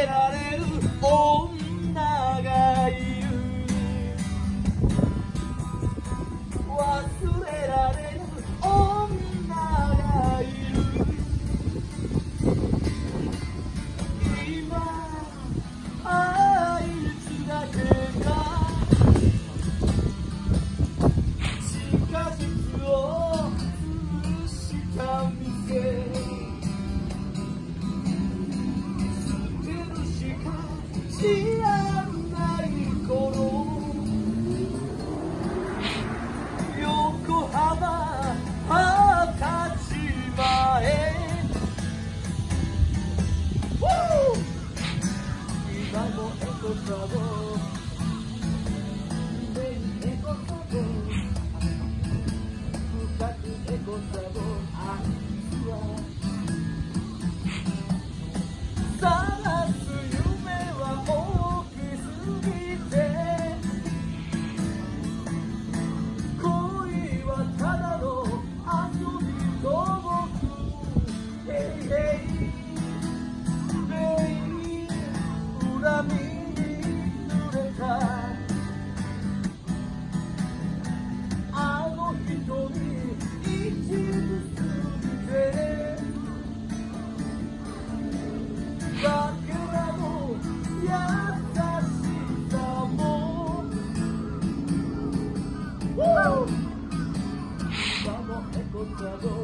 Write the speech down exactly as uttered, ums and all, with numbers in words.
れられる女がいる忘れられる女がいる今あいつだけが近づを潰した店知らない頃横浜二十歳前今もエコサボエコサボ深くエコサボあいつは探す夢は大きすぎて恋はただの遊びと僕ヘイヘイヘイ恨みに濡れたあの人に一部過ぎてだけらも優しさも今もエコサボ